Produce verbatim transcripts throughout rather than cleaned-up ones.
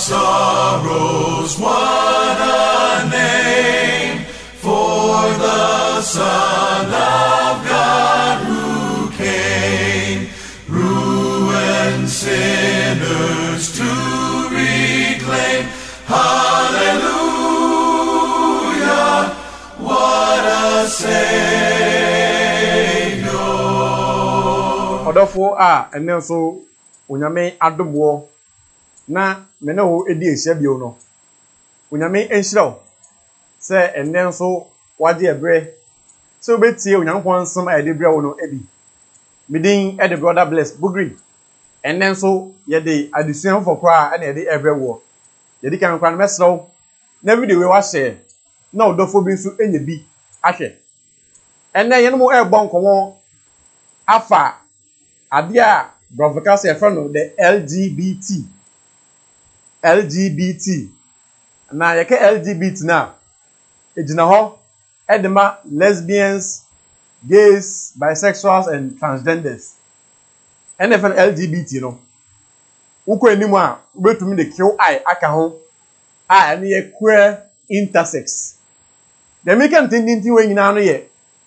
sorrows, what a name for the Son of God who came, ruined sinners to reclaim. Hallelujah, what a Savior. Odofo a ene so onyame adomwo na mene ho edi ehia bio no onyame enhiraw se ene nso wade ebre se obetie onyankopon nsem a ede bre wo no ebi midin ede brother bless bugri ene nso yede adusuan for kra na ede ebre wo yede kan kra no mesrew na video we wa share na odofo bi nso enye bi ahwe ene yene mo e bon komo afa adia Brofocas e friend the L G B T L G B T na yeke L G B T na ejina ho edema lesbians, gays, bisexuals and transgenders N F L L G B T no uko enimu a ubetumi de Q I aka ho a ene ye queer intersex the American tindinti we nyina no ye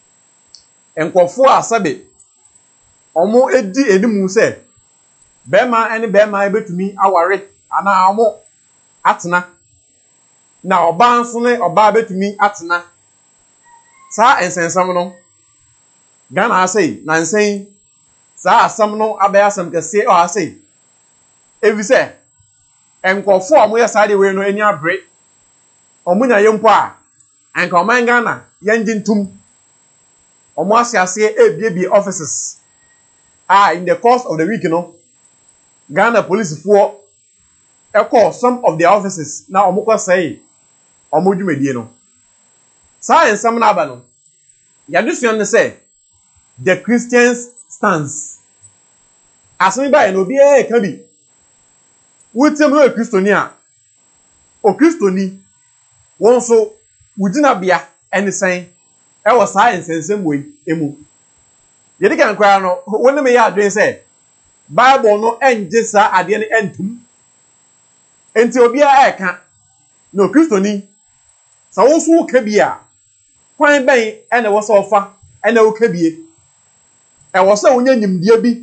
enkofo asabe omo edi enimu se bema ene bema ebetumi aware ana omo atena na oba nso ne oba betumi atena sa ensensam no Ghana asai na nsen sa asam no abaya asam kese o asai evise enkofo omo ya sade we no eni abre omo nya yempo a anka oman Ghana yanji ntum omo asiase ebiebie offices ah in the course of the week you know Ghana police for echo some of the offices na omukwa say omudwumedie no science some na aba no yadusuan ne say the Christians stance asemi ba no bi e ka bi wutem no Kristoni a o Kristoni won so wudina bia ene san e wo science ensem we emu yedi kan kwa no woni me ya adwen say Bible no enje sa ade ne entum enti obi a eka no Kristoni sa wo so ka bia kwan ben ene wo so fa ene wo ka bie e wo so wonya nyimdie bi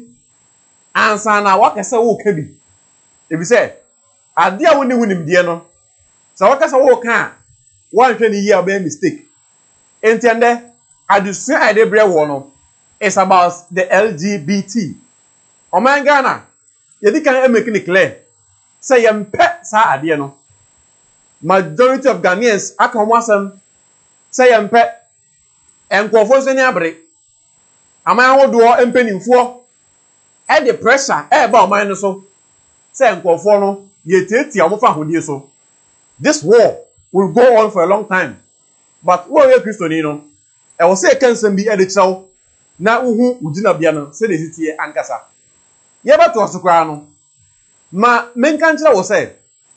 ansa na wakasa wo ka bi ebi say ade a woni hunimdie no sa wakasa wo ka wan hwe ni yi a be mistake enti ende adusu ade bre wo no it's about the L G B T Oman Ghana yedi kan e make it clear say yempe sa ade no majority of Ghanaians aka omo asem say yempe enkofo so ni abre aman wodo empenimfo e the pressure e ba oman no so say enkofo no yetieti omo fa hodie so this war will go on for a long time but wo ye Kristoni no e wo say kan sem bi e de chiraw na uhu udina bia no se de sitie ankasa ye bato asokra no ma menka nchira wo say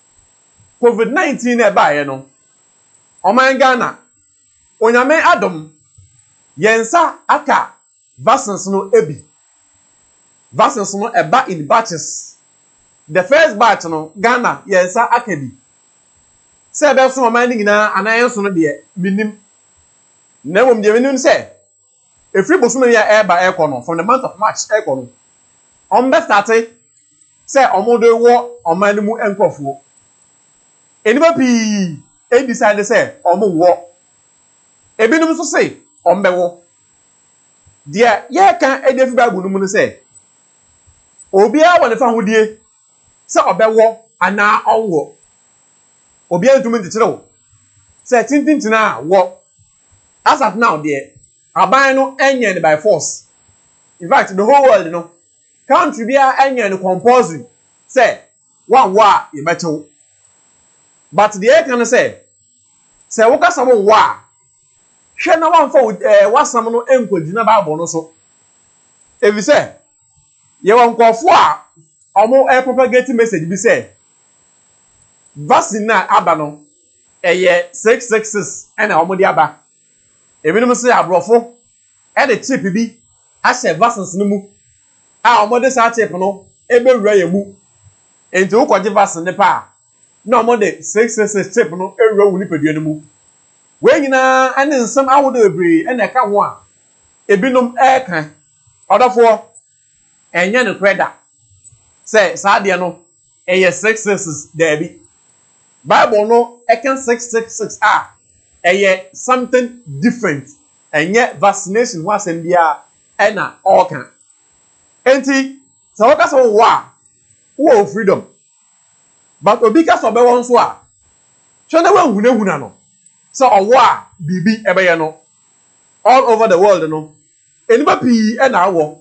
covid nineteen e baaye no oman Ghana onyame adom yensa aka vaccines no ebi vaccines no eba in batches the first batch no Ghana yensa aka bi se be so oman ngina anan so no de minim na wom de minim se Every bosom ya air by air from the month of March air corner. On best started, say Omodo war on my new encofu. Anybody a decided say Omo war. A binum to say on the war. Dear, yeah, can a different Bible say. Obia when the family dear, say obe war and now on war. Obia to me the trouble. Say tintin na war. As at now, dear. Aban no enye by force. In fact, the whole world, you know, country be enye no compulsory. Say, one wa you better. But the air can say, say, waka some wa. She na one for eh wa some no enko dina Bible no so. If you say, you want nkofo a omo e propagate message bi say, vaccine na aba no eye six six six and omo di aba. Ebinom se abrofo e de chip bi a se vaccines no mu a omo de sa chip no e be wura ye mu enti wo koje vaccine ne pa na ọmọ de six six six chip no ewura wu nipadua no mu wee nyinaa ane nsɛm ahodoɔ bebree ɛna ɛka ho a ebinom ɛɛka ɔdɔfoɔ ɛnyɛ no korɛ da sɛ saa adeɛ no ɛyɛ six six six daabi bible no ɛka six six six a ɛyɛ something different ɛnyɛ vaccination ho asɛm biara ɛna ɔɔka enti sɛ wɔka sɛ wɔwɔ a wɔwɔ freedom but obi ka sɛ ɔbɛwɔ nso a twɛ na wɔahunahuna no sɛ ɔwɔ a biribi ɛbɛyɛ no all over the world no enipa pii ɛna awɔ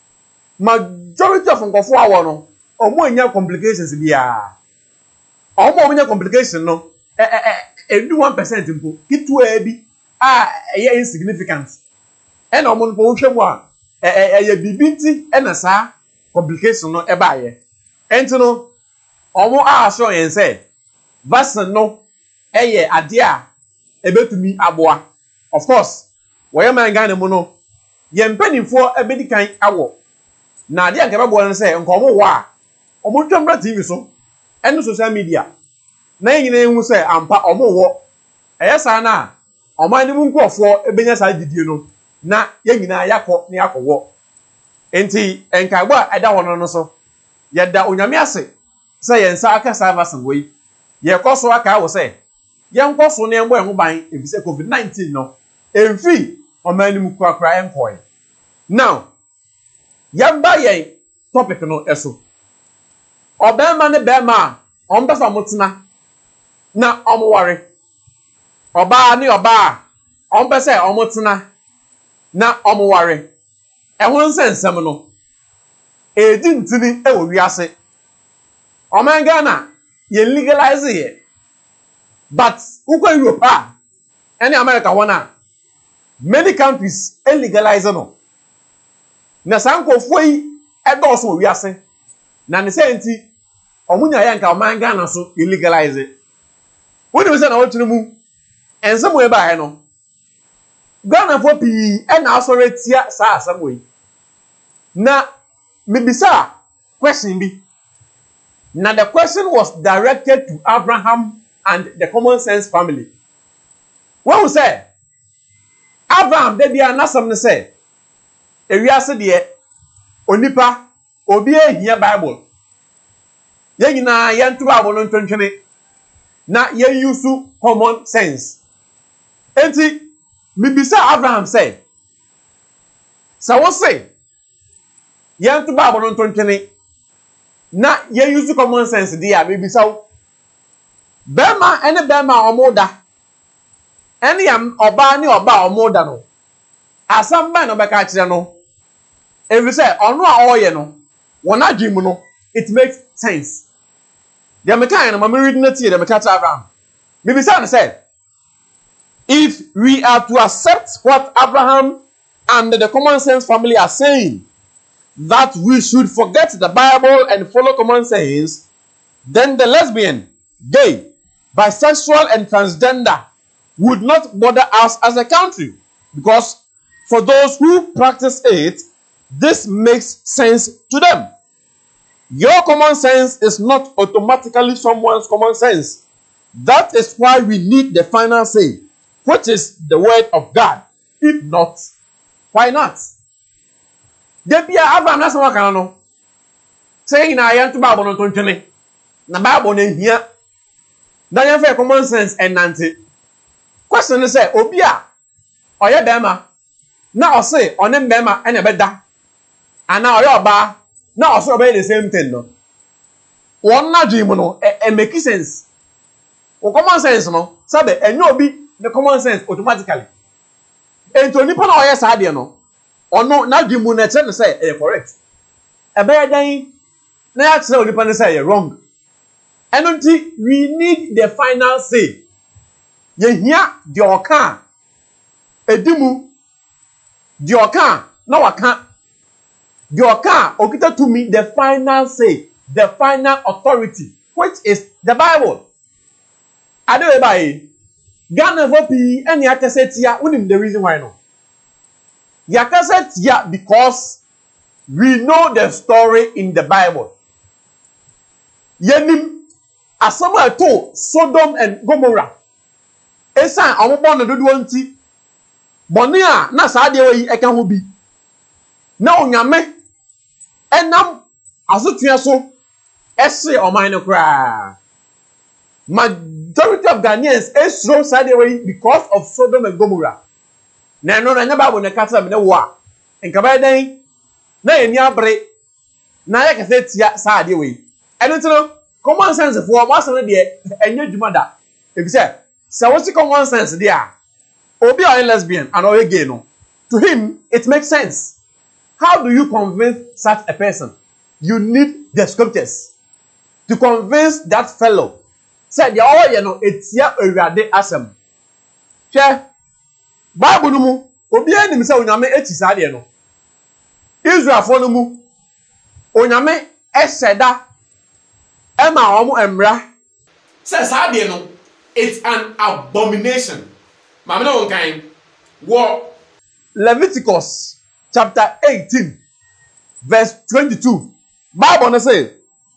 majority of nkɔfoɔ awɔ no ɔmo anya complications biara ɔmo ɔmo nya complication no ɛ ɛ ɛ edu one percent mpo ketewa bi a ɛyɛ insignificant ɛna ɔmo no po wohwɛ mu a ɛ ɛ ɛyɛ biribi nti ɛna saa complication no ɛbaayɛ ɛnti no ɔmo a aso yɛn sɛ vaccine no ɛyɛ adeɛ a ebetumi aboa of course wɔyɛ man Ghana mu no yɛn mpanimfoɔ ɛbɛdi kan awɔ na adeɛ a nka ɛbɛboa no sɛ nka ɔmo wɔ a ɔmo twɛn bra T V so ɛne social media na yɛn nyinaa ehu sɛ ampa ɔmo wɔ ɛyɛ saa na ɔmo anim nkurɔfoɔ ɛbɛnya saa didie no na yɛn nyinaa yakɔ ne yakɔwɔ nti nkaagbo a ɛda hɔ no so yɛda onyame ase sɛ yɛn nsa aka saa vaccine wɔ yi yɛkɔ so aka awɔ sɛ yɛn kɔ so ne yɛn bɔ yɛn ho ban efisɛ covid nineteen no emfi ɔman anim kurakura yɛn kɔɛ now yɛn ba yɛn topic no ɛso ɔbɛrima ne bɛrima a ɔmo bɛsa ɔmo tena na ɔmo ware ɔbaa ne ɔbaa a ɔmo bɛsɛ ɔmo tena na ɔmo ware ɛho nsɛnsɛm no edi ntini ɛwɔ wiase ɔman Ghana yɛn legalize yɛ but ukɔ Europe a ɛne America wɔn a many countries illegalize no na saa nkɔfoɔ yi ɛdɔɔso wɔ wiase na ne sɛ nti ɔmo nya yɛ nka ɔman Ghana so illegalize wɔn nim sɛ na wɔtwerɛ mu ɛnsɛm wɔ eba yɛ no Ghana fo pii ɛna asɔre tia saa asɛm wɔ yi na mebisa question bi na the question was directed to Abraham and the Common Sense family. When we say Abraham de bia nasam ne say ewiase de onipa obi ehia Bible ye nyina ye nto Bible no ntontwene na ye use common sense. Enti mibisa Abraham say sa wo say ye nto Bible no ntontwene na ye use common sense de a mibisa wo bema ene bema omoda ene yam oba ne oba omoda no asamba no beka kire no evi say ono a oye no wona dwim no it makes sense the mekan no ma read na tie the mekan Abraham maybe say say if we are to accept what Abraham and the Common Sense family are saying, that we should forget the Bible and follow common sense, then the lesbian, gay, bisexual and transgender would not bother us as a country, because for those who practice it, this makes sense to them. Your common sense is not automatically someone's common sense. That is why we need the final say, which is the word of God. If not, why not? Debia Abraham na sama kan no. Say na yan to Bible no to ntwene. Na Bible na hia. Na yan fa common sense and nante. Question is say obi a oye bema na o say onem bema ene beda. Ana oye oba na o say obey the same thing no. Won na dream no e make sense. O common sense no sabe enyo obi the common sense automatically. Ento nipa na oye sa de no. Ono na dream no e tell say e correct. E be dan na ya tell nipa na say e wrong. Eno nti we need the final say. Ye hia de oka edimu de oka na waka de oka okita to me the final say, the final authority, which is the Bible. Ade by Ghana for P and Yakasetia, unim the reason why no. Yakasetia because we know the story in the Bible. Yenim asama to Sodom and Gomorrah esan omobon no dodo nti bone a na saa de we eka ho bi na onyame enam asotwe so ese oman no kra majority of Ghanaians esro saa de we because of Sodom and Gomorrah na no na nya Bible na kasa me ne wo a enka ba dan na eni abre na ya kase tia saa de we eno tino common sense for what no de enye dwuma da e bi say so what's common sense there obi are lesbian and or gay no to him it makes sense. How do you convince such a person? You need the scriptures to convince that fellow. Say the all you know etia awurade asem hwe Bible no mu obi anim say onyame echi saa de no Israel fo no mu onyame eseda ema omo emra say saa de no it's an abomination. Mama no kan wo Leviticus chapter eighteen verse twenty-two. Bible no say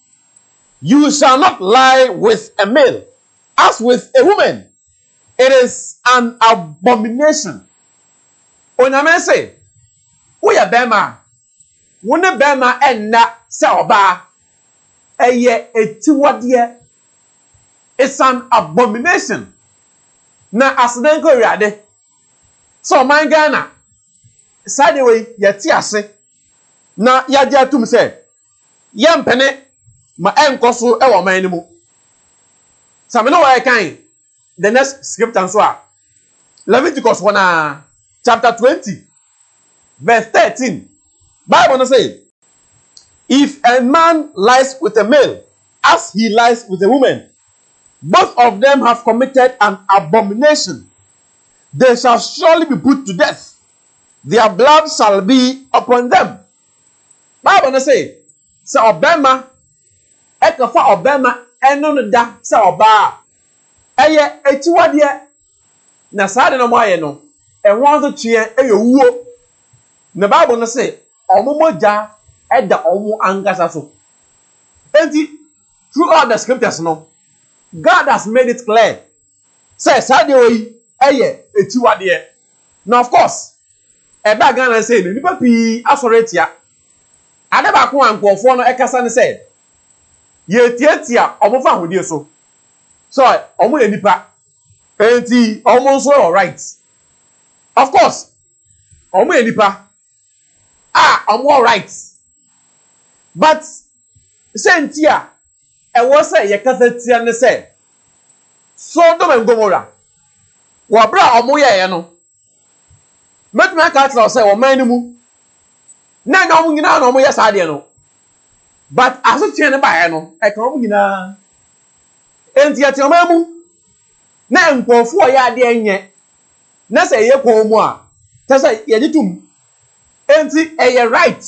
you shall not lie with a male as with a woman. It is an abomination. Onyame say wo ya bema wo ne bema enna se oba eye etiwade. It's an abomination. Na asden ko wiade. So man Ghana side way yeti ase. Na yade atum say yempene ma enkoso e wo man ni mu. Samene wa kan the next scripture so a Leviticus one chapter twenty verse thirteen. Bible no say if a man lies with a male as he lies with a woman, both of them have committed an abomination. They shall surely be put to death. Their blood shall be upon them. Bible no say, say Obama, ekafa Obama, eno no da say oba. Eye etiwade na saa de no moye no. Ehwo so tue eye wuo. Na Bible no say, omomoja eda omo angasa so. Enti throughout the scriptures no, God has made it clear. Say, Sadio, eye, etiwade. Now, of course, a bag and say, the papi, asoretia. I never come and go for no Ekasan said, Ye tietia, omofa with you so. So, omo nipa, enti, almost all right. Of course, omo nipa, ah, I'm all right. But, sentia, e was say ye kasetia ne say Sodom and Gomorrah wa bra omo ye no metma ka tro say o man ni mu na na omo nyina na omo ye saa de no but asotie ne ba ye no e ka omo nyina enti ati omo mu na nkofo ye ade enye na say ye ko mu a ta say ye ditum enti e ye right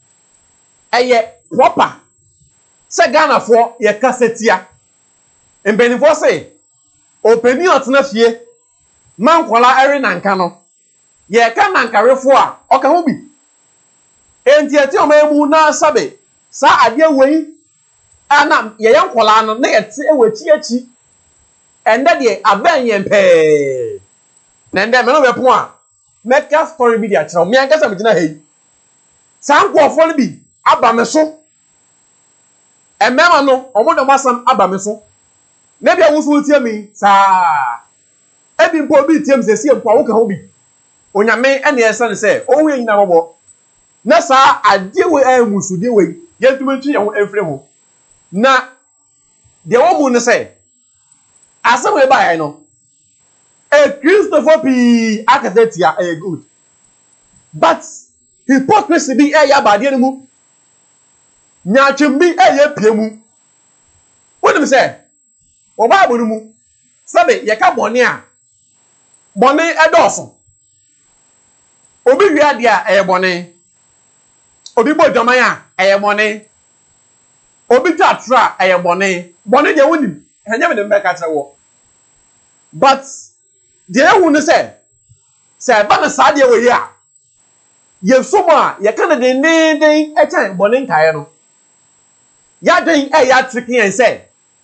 e ye proper. Se Ghana for ye kasetia. Mbenifo say openi otena fie man kwala ere nanka no. Ye ka nankarefo a oka ho bi. Enti ati o mamu na sabe sa ade wei ana ye yan kwala no na ye te ewachi achi. Ende de aban ye mpe. Na nde me no be po a meka story bi dia kire o me ankasa me gina hei. Sa nkwofo no bi aba me so. Emema no omodo masam aba me so na bia wo so tie mi saa ebi mpo bi tie msesi mpo wo ka ho bi onyame ene esa ne se owo nyina bobo na saa ade we amusude we yentumentu ye ho efre ho na de wo mu ne se asem we ba ya no e Christopher P akatetia e good but hypocrisy bi e ya ba de ne mu nyachimbi eye piemu wonu se o ba bonu mu sabe ye ka bone a bone edoso obi wiade a eye bone obi bodwaman a eye bone obi twatra eye bone bone de wonim enye me de mbeka kire wo but de ehu ne se se ba na sa de we ye a ye so ma ye ka na de den den e chan bone nkae no ya den e ya tricky and say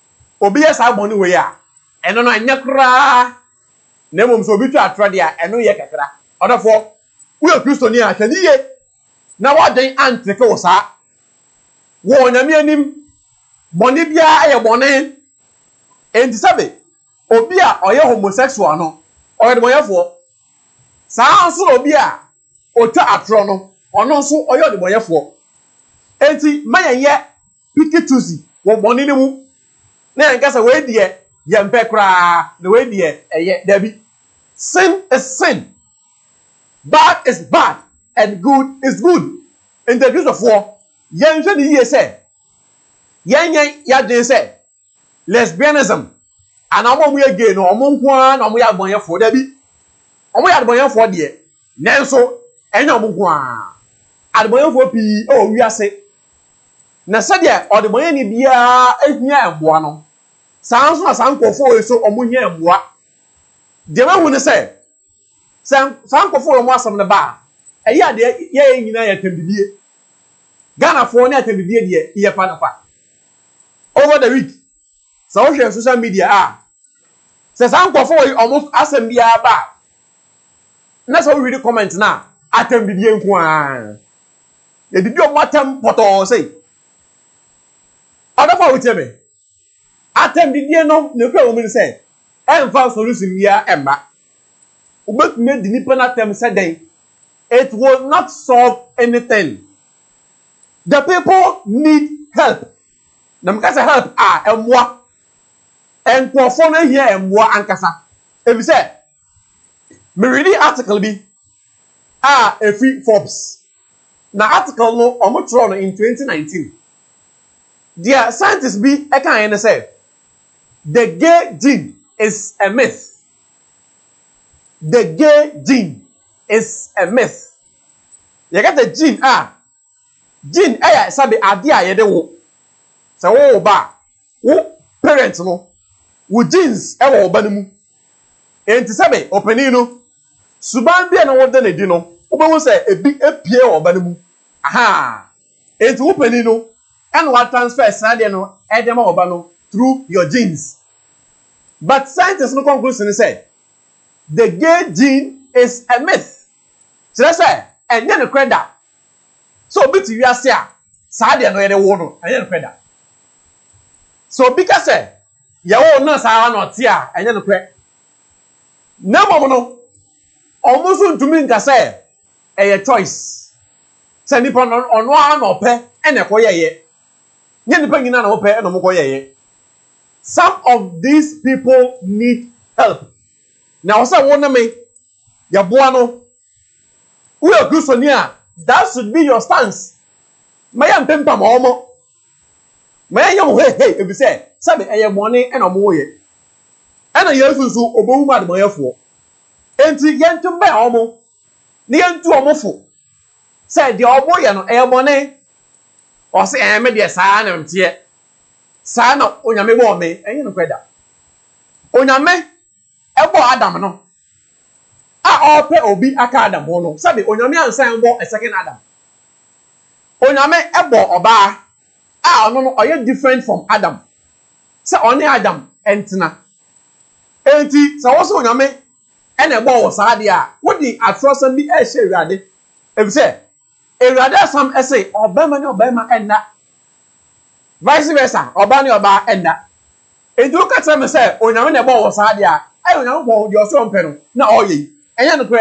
obi yes aboni we ya eno no anya kra na mom so obi twa atrade a eno ye kakra odafo we Kristoni a hwaniye na waden anteke wo sa wo nyame anim boni bia aye boni enti sabe obi a oye homosexual no oye deboyefo saa nso obi a otwa atro no ono nso oye deboyefo enti mayenye pikituzi wo boni ni mu na nkasa we die ye mpe kra na we die eye dabi sin is sin, bad is bad, and good is good. In the case of war yen hwe ni ye say yen yen ya de say lesbianism and amom ye gay no omon kwa na omon ya gbonyefo dabi omon ya gbonyefo de nenso enya omon kwa adgbonyefo pi o wiase na sadia odgbonye ni bia ehia emboa no sanso na sankofo eso omon hia emboa de ma hu ne say san sankofo omo asam ne ba eya de ye nyina ya tambibie Ghana for ne atambibie de ye pa na pa over the week so we share social media ah se sankofo omo asam bia ba na so we read comment na atambibie nko a e bibi omo atam poto say odafo we me atambibie no ne kwa omo say emfa solution bia emba ubetumi di nipa na tem say den it will not solve anything. The people need help. Them kasa help ah emwa enkofo na here emwa ankasa e bi say me read the article bi ah efi Forbes na article no omotro no in twenty nineteen their scientists bi e kan ene say the gay gene is a myth. The gay gene is a myth. You get the gene ah gene eh sabe ade a ye de wo se wo ba wo parents no wo genes e wo ba nemu enti sabe opani no suban bia na wo de na di no wo be wo se ebi epie wo ba nemu aha enti wo pani no and what transfer sade no e de ma wo ba no through your genes. But scientists no conclusion say the gay gene is a myth. So that's why and then the credit. So bit you are say sade no ye de wo no and then the credit. So because say ya wo no sa na ote a and then the credit. Na mom no almost ntumi nka say e choice. Say nipa no ono a na ope e na koye ye. Nye nipa nyina na ope e no mo koye ye. Some of these people need help. Now, say one me, ya boano. We are Kristoni a that should be your stance. Maya mpempa ma omo. Maya yam hey hey e bi say sabe eye money e na omo ye. E na yesu so obowu ma de mayefo. Enti yentu be omo. Ni yentu omo fo. Say de omo ye no eye money. O say eh me de saa na mtie. Saa na onyame bo me enye no kweda. Onyame ebo Adam no a ope obi aka Adam no sabe onyame ansan bo a second Adam onyame ebo oba a ono no oye different from Adam say oni Adam entina enti say wo so onyame ene ebo wo saade a wo di atrosam bi e hye Ewurade e bi say Ewurade sam e say obema ni obema enna vice versa oba ni oba enna enti wo ka tell me say onyame na ebo wo saade a ayo na wo di oso mpeno na oye enya no kre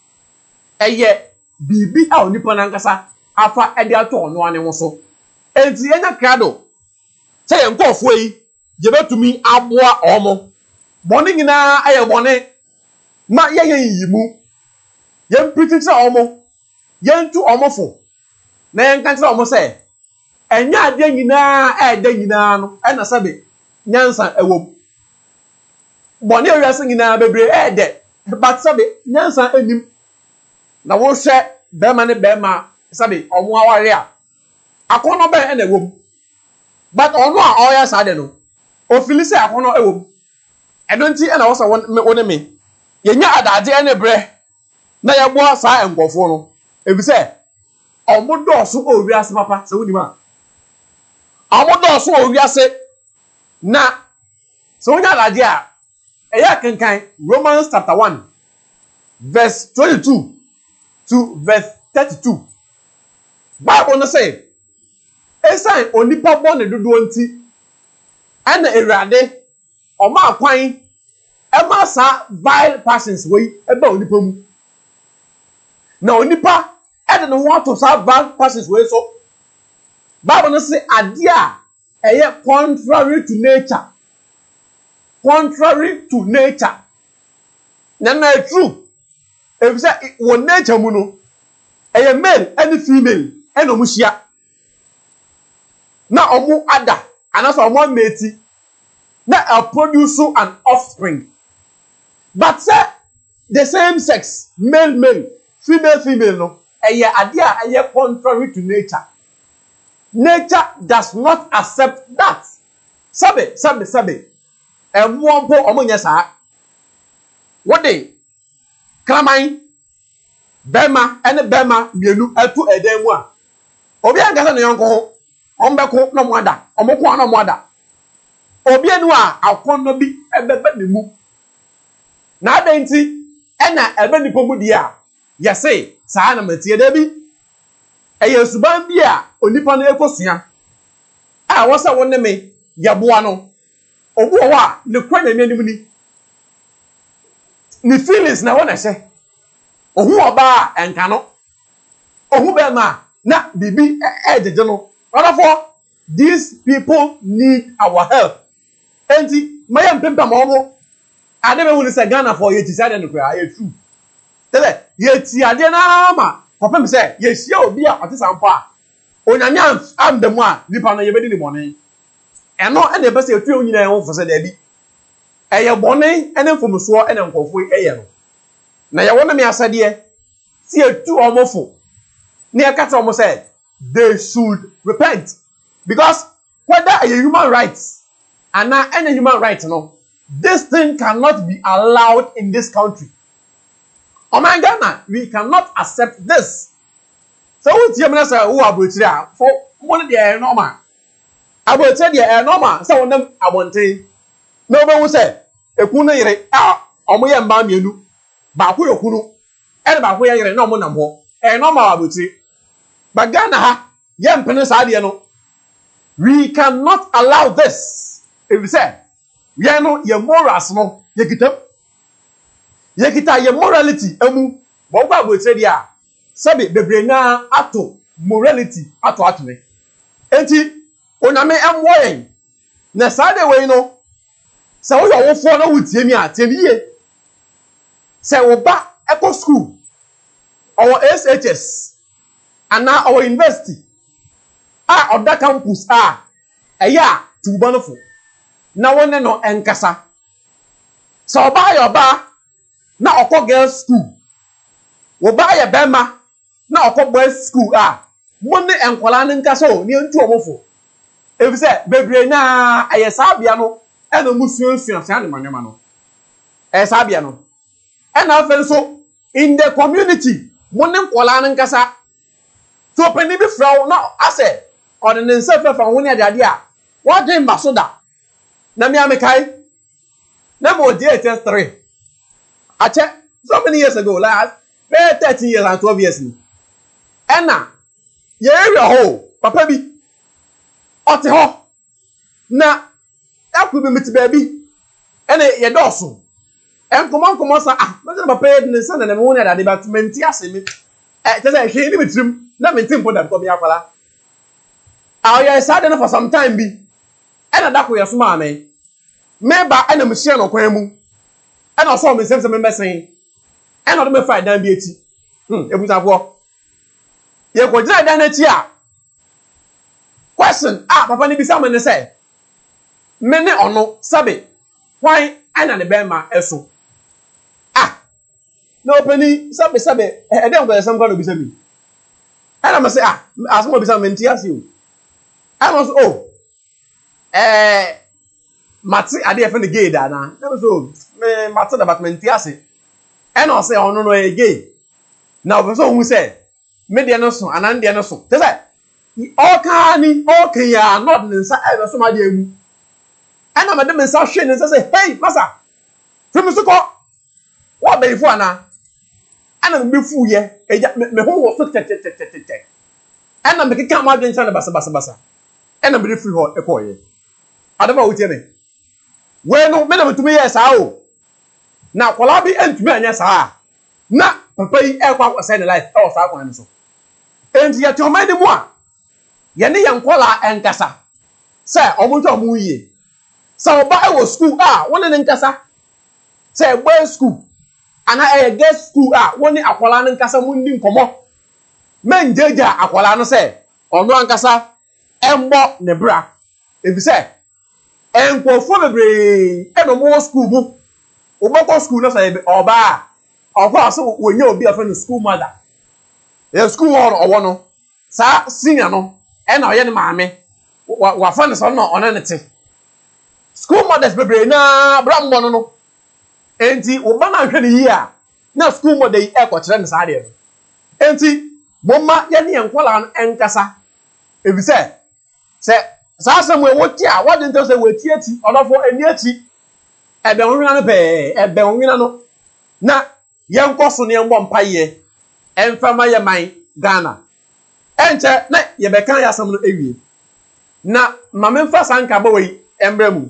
eye bibi a onipa na nkasa afa ede ato ono ane wo so enti enya krado se ye nkofo yi je betumi aboa omo bone nyina aye bone ma ye ye yimu ye mpititira omo ye ntu omo fo na ye nkantira omo se enya ade nyina a ede nyina no e na sabe nyansa ewom bone wiase nyina bebre e de but sabe nyansa enim na wo hwe bema ne bema sabe omo aware a akono be e na ewom but ono a oya sade no ofili se akono ewom edonti e na wo sa won me yenya adade e ne bre na ye bo sa enkofo no ebi se omo do so owiase papa se woni ma omo do so owiase na So when you are eya kenkan Romans chapter one verse twenty-two to verse thirty-two. Bible no say esan onipa born dodo nti ana ewrade oma akwan e ma sa vile passions we eba onipa mu na onipa e de no want to serve vile passions we so Bible no say ade a eye contrary to nature contrary to nature na na true if say won nature mu no eye male and female e no mu hia na omu ada anaso omu mate na a produce an offspring but say the same sex male male female female no eye ade a eye contrary to nature. Nature does not accept that. Sabe sabe sabe emu ompo omunye saa what dey kraman bema ene bema mienu atu eden mu a obi angasa no yonko ho ombeko no moada omoko no moada obi enu a akono bi ebebe ne mu na adenti ena ebe nipo mu dia yese saa na matie da bi eye suban bi a onipa no ekosua a wo sa wonne me yaboa no obu wo a ne kwanya mi anim ni ni feelings na wona hye ohu oba enka no ohu be ma na bibi ejeje no therefore these people need our help enti mayam pempa ma omo ade be woni se Ghana for ye ti sade no kwa ye true tele ye ti ade na ma popem se ye hia obi a otesampo a onyanya am dem a nipa no ye bedi ni bone eno ene be se etu onyina en fo se da bi eye bone ene mfomso ene nkofo eye no na ye wona me asade ti etu omofo na ye kata omo se they should repent because whether a human rights and any human right no this thing cannot be allowed in this country. Oh my Ghana, we cannot accept this. So what you mean say who abotire for money dey normal. Abotire dey normal say won abonten. No be who say ekun no yire ah omo ye mba mienu. Ba ko yokunu. E ba ko ye yire na omo nam ho. E normal abotire. But Ghana ha ye mpene sa de no. We cannot allow this. If we say we are no ye morals no ye kitam. Ye kita ye morality emu bo gba abotire dia. Sabe bebre na ato morality ato atune enti onyame emwo yen na sade we no se wo yo wo fo na wutie mi atemi ye se wo ba eco school or S H S ana or university a oda campus a eya tuba no fo na wonne no enkasa se oba yo ba na okọ girls school wo ba ye bema na okọ boys school ah monne enkwala ne nka so ne ntu omofo ebi se bebre na ayesa bia no e no musuansuan se ane manema no ayesa bia no e na afen so in the community monne enkwala ne nka sa so pani bi fra na ase on ne nsa fefa woni ade ade a what dey masoda na mi amekai na mo dey test three ache so many years ago like thirteen years and twelve years ni ena ye area ho papa bi ote ho na akwu bi meti ba bi ena ye doso enkomo nkomo sa ah me papa ye ne sa na me woni ade ba menti ase mi eh tese hwe ni mitrim na menti mpo da ko bi akwala ah ye sa de no for some time bi ena da ko ye so ma me me ba ena me hye no kwan mu ena so me sem sem me mesen ena do me fa dan bi eti hmm ebusafo ye ko jira dan eti a question ah papa ni bisa me ne say me ne ono sabe why ana ne be ma eso ah no pani sabe sabe e dem ko sam ko no bisa mi ana me say ah asmo bisa me nti ase o I was oh eh mati ade e fe ne gay da na na so me mati da bat me nti ase ena say ono no e gay na obeso hu say me de no so anan de no so te say all can all can ya not nsa e so ma de emu ana madam nsa hwe ne nsa say hey masa femi so ko wa be fu ana ana me fu ye eja me ho wo so tetetetetete ana me keka ma adwen na basa basa basa ana me free ho e ko ye adama wo tie me we no me na metumi ye saa o na kwala bi entumi anya saa na papa yi e kwa kwasa ne life e o saa kwan so enti ya toma ni mu a ye ne ye nkwala enkasa se omo twa mu yie se oba e wo school a woni ne nkasa se boy school ana e girls school a woni akwala ne nkasa mu ndi nkomo men jeja akwala no se ono ankasa embo ne bra ebise enkofo bebre e no mo school mu oboko school no se oba okwa so wonya obi afa no school mother e school on owo no sa senior no e na oye ne maame wa fa ne so no ona ne te school mothers bebre na bra mbo no no enti oba na hwe ne yi a na school mother e ko kire ne sa de no enti bomma ye ne enkwala no enkasa ebise se sa samwe woti a wadi nto se weti ati odofo eni ati ebe onwina no pe ebe onwina no na ye nkoso ne mbo mpaye emfama ye man Ghana enche na ye be kan ya sam no ewie na mamemfa sanka ba wei embremu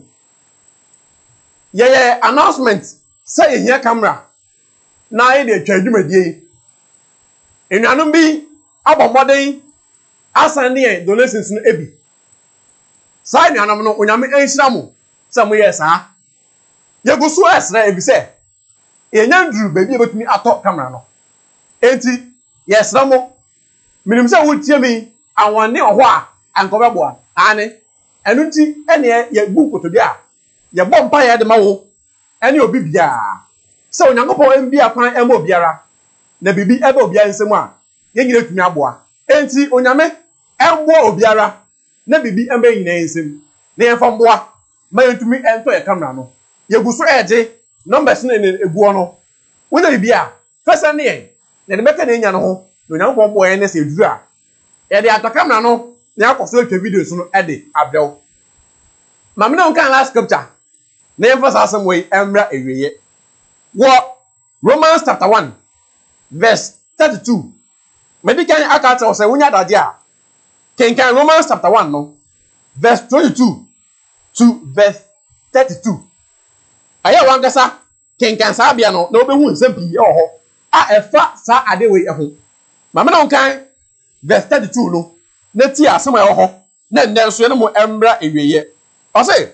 ye ye announcement say ye camera na ye de twadwumadie enuanom bi abomoden asan ne donations no ebi sai enuanom no onyame enhira mo say mo ye saa ye go so esra ebi say ye nyandru baby ebetumi ato camera no enti yesra mo minim say wo tie mi awone oho a ankobeboa ane enu nti ene ye bu kotobi a ye bom pa ye de ma wo ene obi bia say onyankopon embi akwan ema obiara na bibi ebe obiara nsemu a ye nyire tumi aboa enti onyame embo obiara na bibi embe nyina nsem na ye famboa ma yentumi ento ye camera no ye guso eje numbers na egu no wona bibi a fesa ne ye na de meka na nya no ho na onyankopon bo ye na se eduru a ye de ato camera no na akoso atwa videos no e de abrew mame na onkan last scripture na ye fasa asem we emra eweye wo Romans chapter one verse thirty-two medical akata o say wonya dade a kenkan Romans chapter one no verse twenty-two to verse thirty-two aya wangasa kenkan sa bia no na obehu nsem pi oho a efa sa ade we eho mama na onkan verse thirty-two no na ti asem e oho na ndenso ne mo emra eweye o say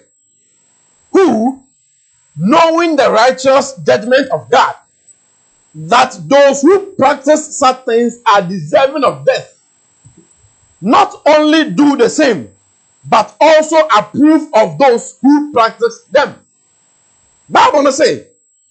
who knowing the righteous judgment of God that those who practice such things are deserving of death, not only do the same, but also approve of those who practice them. Bible no say,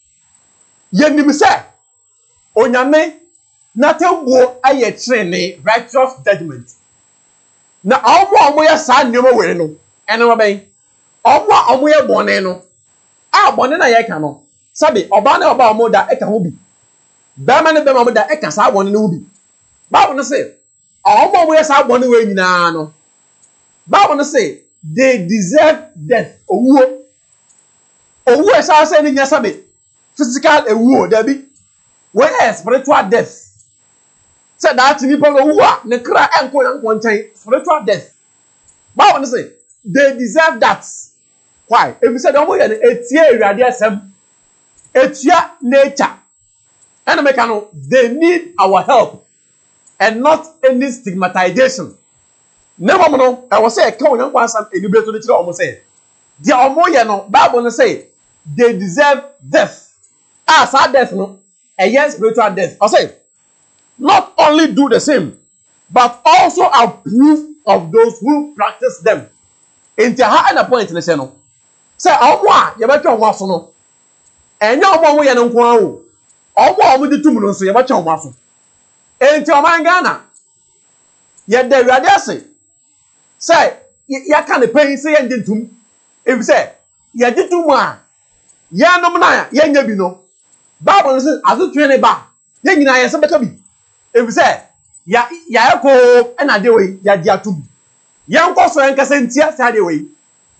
yenim say, onyame na tembo aye trene righteous judgment. Na omo omo ya sa nneoma we no, ene wa ben. Omo omo ya bone no. A bone na ye ka no. Sabe oba na oba omo da e ka ho bi. Bama ne bama da e ka sa bone no bi. Bible no say, omo omo ya sa bone we nyina no. Bible no say they deserve death. Owuo. Owuo sa say ni nya sabe. Physical ewuo da bi. Where spiritual death. Say that ni pa owuo ne kra enko yanko nchen spiritual death. Bible no say they deserve that. Why? If you say don't worry, etia ewade asem. Etia nature. And make no they need our help and not any stigmatization. Never know. I was say come on asam enibre to the chira omo say. The omo ye no Bible no say they deserve death. Ah, sad death no. A yes spiritual death. I say not only do the same, but also approve of those who practice them. Into ha na point ne say no. Say omo a ye betwa omo aso no. Enya omo ye no nko awo. Omo omo di tum no so ye betwa omo aso. Enti oman Ghana ye de wiade ase. Say ya ka ne pen say ye ndentum. If say ye di tum a ye nom na ye nya bi no. Bible say azu twene ba. Ye nyina ye se beka bi. If say ya ya ko e na de we ya di atum. Ye nko so en kase ntia sa de we. But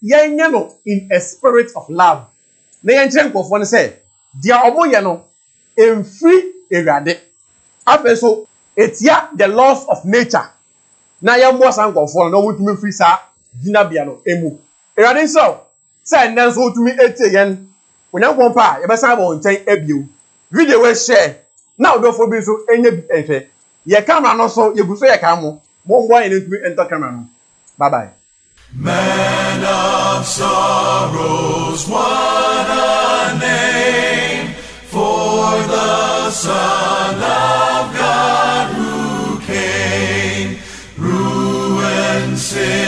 yɛnyɛ no in a spirit of love. Na yɛnkyerɛ nkɔfoɔ no sɛ deɛ ɔmo yɛ no emfiri Awurade. Afei so etia the laws of nature. Na yɛmmoa saa nkɔfoɔ no na wɔtumi firi saa gyinabea no emu. Awurade nso sɛ nnɛ nso wotumi etie yɛn onyankopɔn pa yɛbɛsan abɔ nkyɛn abio. Video we share na odofo bi nso enye bi ehwɛ. Yɛ camera no so yɛgu so yɛ ka mo. Mo mboa yɛn ntumi enter camera no. Bye bye. Man of sorrows, what a name for the Son of God who came, ruin sin.